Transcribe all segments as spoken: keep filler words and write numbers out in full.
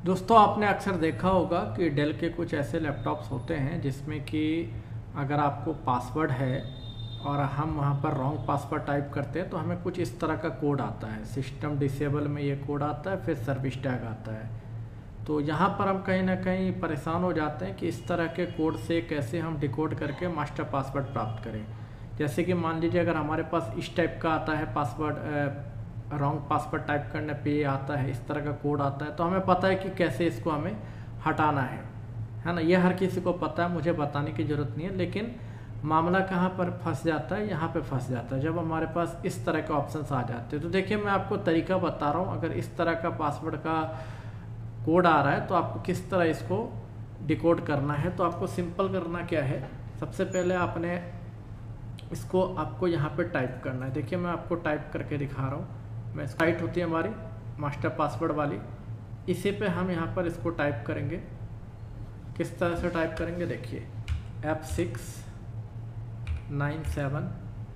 दोस्तों आपने अक्सर देखा होगा कि डेल के कुछ ऐसे लैपटॉप्स होते हैं जिसमें कि अगर आपको पासवर्ड है और हम वहाँ पर रॉन्ग पासवर्ड टाइप करते हैं तो हमें कुछ इस तरह का कोड आता है। सिस्टम डिसेबल में ये कोड आता है, फिर सर्विस टैग आता है। तो यहाँ पर हम कहीं ना कहीं परेशान हो जाते हैं कि इस तरह के कोड से कैसे हम डिकोड करके मास्टर पासवर्ड प्राप्त करें। जैसे कि मान लीजिए अगर हमारे पास इस टाइप का आता है पासवर्ड, रॉन्ग पासवर्ड टाइप करने पे आता है, इस तरह का कोड आता है, तो हमें पता है कि कैसे इसको हमें हटाना है है ना। ये हर किसी को पता है, मुझे बताने की ज़रूरत नहीं है। लेकिन मामला कहाँ पर फंस जाता है, यहाँ पे फंस जाता है जब हमारे पास इस तरह के ऑप्शंस आ जाते हैं। तो देखिए मैं आपको तरीका बता रहा हूँ। अगर इस तरह का पासवर्ड का कोड आ रहा है तो आपको किस तरह इसको डिकोड करना है। तो आपको सिंपल करना क्या है, सबसे पहले आपने इसको आपको यहाँ पे टाइप करना है। देखिए मैं आपको टाइप करके दिखा रहा हूँ। मैं साइट होती है हमारी मास्टर पासवर्ड वाली, इसी पे हम यहाँ पर इसको टाइप करेंगे। किस तरह से टाइप करेंगे देखिए, F six nine seven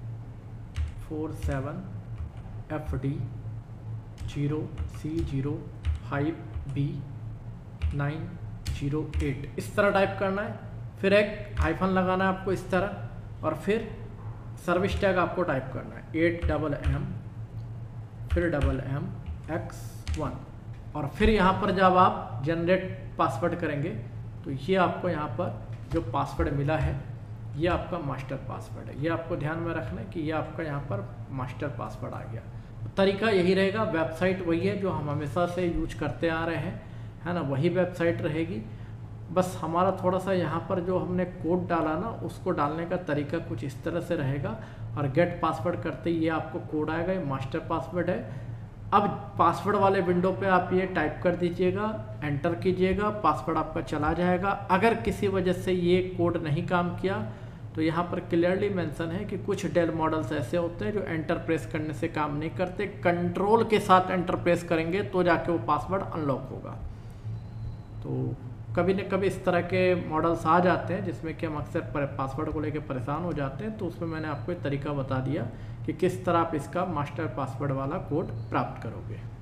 four seven F D zero C zero five B nine zero eight, इस तरह टाइप करना है। फिर एक हाइफन लगाना है आपको इस तरह, और फिर सर्विस टैग आपको टाइप करना है एट डबल एम फिर डबल एम एक्स वन, और फिर यहाँ पर जब आप जनरेट पासवर्ड करेंगे तो ये आपको यहाँ पर जो पासवर्ड मिला है ये आपका मास्टर पासवर्ड है। ये आपको ध्यान में रखना है कि ये आपका यहाँ पर मास्टर पासवर्ड आ गया। तरीका यही रहेगा, वेबसाइट वही है जो हम हमेशा से यूज करते आ रहे हैं, है ना, वही वेबसाइट रहेगी। बस हमारा थोड़ा सा यहाँ पर जो हमने कोड डाला ना, उसको डालने का तरीका कुछ इस तरह से रहेगा। और गेट पासवर्ड करते ही ये आपको कोड आएगा, ये मास्टर पासवर्ड है। अब पासवर्ड वाले विंडो पे आप ये टाइप कर दीजिएगा, एंटर कीजिएगा, पासवर्ड आपका चला जाएगा। अगर किसी वजह से ये कोड नहीं काम किया तो यहाँ पर क्लियरली मेंशन है कि कुछ डेल मॉडल्स ऐसे होते हैं जो एंटर प्रेस करने से काम नहीं करते, कंट्रोल के साथ एंटर प्रेस करेंगे तो जाके वो पासवर्ड अनलॉक होगा। तो कभी न कभी इस तरह के मॉडल्स आ जाते हैं जिसमें कि हम अक्सर पासवर्ड को लेकर परेशान हो जाते हैं। तो उसमें मैंने आपको एक तरीका बता दिया कि किस तरह आप इसका मास्टर पासवर्ड वाला कोड प्राप्त करोगे।